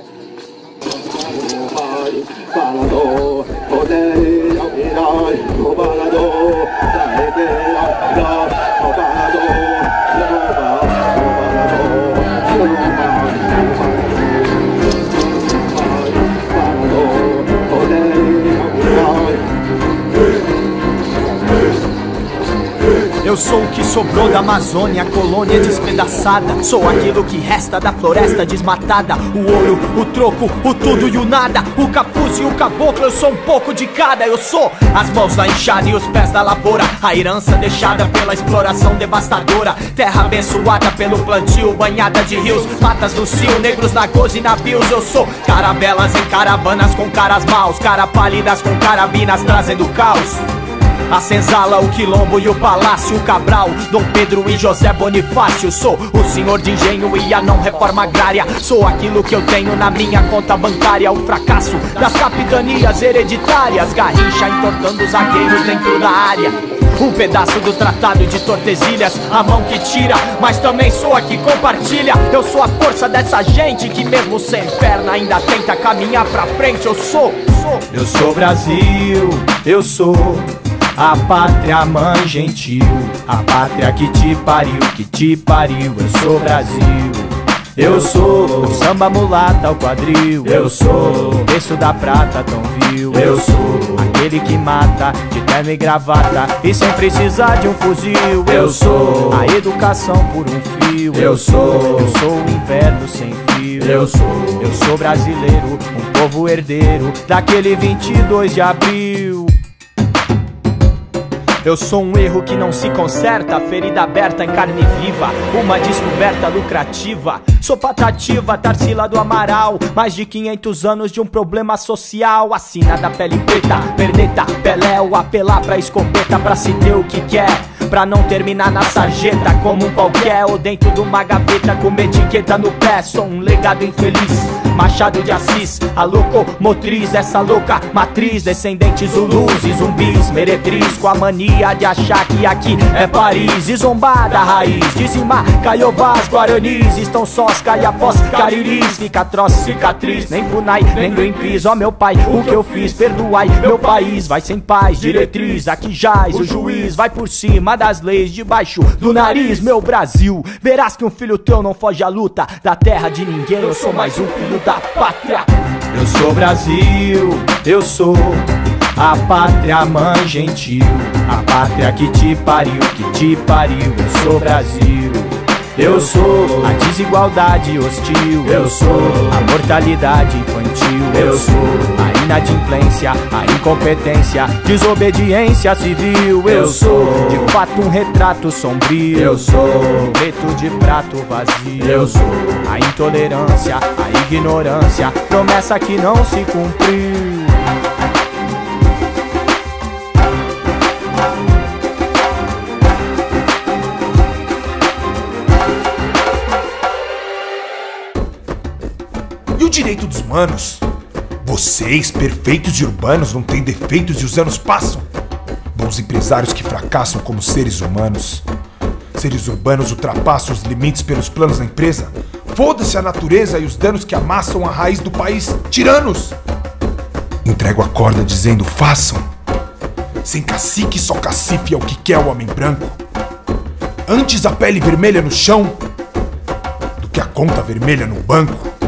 Eu sou o que sobrou da Amazônia, colônia despedaçada. Sou aquilo que resta da floresta desmatada. O ouro, o troco, o tudo e o nada. O capuz e o caboclo, eu sou um pouco de cada. Eu sou as mãos da enxada e os pés da lavoura. A herança deixada pela exploração devastadora. Terra abençoada pelo plantio, banhada de rios. Matas do cio, negros na goze e navios. Eu sou caravelas em caravanas com caras maus. Cara pálidas com carabinas trazendo caos. A senzala, o quilombo e o palácio, o Cabral, Dom Pedro e José Bonifácio. Sou o senhor de engenho e a não reforma agrária. Sou aquilo que eu tenho na minha conta bancária. O fracasso das capitanias hereditárias. Garrincha entortando os zagueiros dentro da área. Um pedaço do tratado de Tordesilhas, a mão que tira, mas também sou a que compartilha. Eu sou a força dessa gente que mesmo sem perna ainda tenta caminhar pra frente. Eu sou Brasil, eu sou a pátria mãe gentil, a pátria que te pariu, eu sou Brasil. Eu sou o samba mulata ao quadril, eu sou o berço da prata tão vil, eu sou aquele que mata de terno e gravata e sem precisar de um fuzil. Eu sou a educação por um fio, eu sou o inverno sem fio. Eu sou brasileiro, um povo herdeiro daquele 22 de abril. Eu sou um erro que não se conserta, ferida aberta em carne viva, uma descoberta lucrativa. Sou Patativa, Tarsila do Amaral, mais de 500 anos de um problema social. Assina da pele preta, perneta, Peléu, apelar pra escopeta pra se ter o que quer, pra não terminar na sarjeta como um qualquer, ou dentro de uma gaveta com uma etiqueta no pé. Sou um legado infeliz, Machado de Assis, a locomotriz dessa louca matriz. Descendentes zulus e zumbis, meretriz, com a mania de achar que aqui é Paris. E zombar da raiz, dizimar caiovás, guaranis. Estão sós, caiapós, cariris. Fica atroz, cicatriz, nem Funai, nem Greenpeace. Ó meu pai, o que eu fiz, perdoai meu país. Vai sem paz, diretriz, aqui jaz o juiz. Vai por cima das leis, debaixo do nariz. Meu Brasil, verás que um filho teu não foge à luta da terra de ninguém. Eu sou mais um filho da pátria. Eu sou Brasil, eu sou a pátria mãe gentil, a pátria que te pariu, eu sou Brasil. Eu sou a desigualdade hostil, eu sou a mortalidade infantil, eu sou a inadimplência, a incompetência, desobediência civil. Eu sou de fato um retrato sombrio, eu sou um preto de prato vazio. Eu sou a intolerância, a ignorância, promessa que não se cumpriu. E o direito dos humanos? Vocês, perfeitos e urbanos, não têm defeitos e os anos passam. Bons empresários que fracassam como seres humanos. Seres urbanos ultrapassam os limites pelos planos da empresa. Foda-se a natureza e os danos que amassam a raiz do país. Tiranos! Entrego a corda dizendo façam. Sem cacique, só cacife é o que quer o homem branco. Antes a pele vermelha no chão do que a conta vermelha no banco.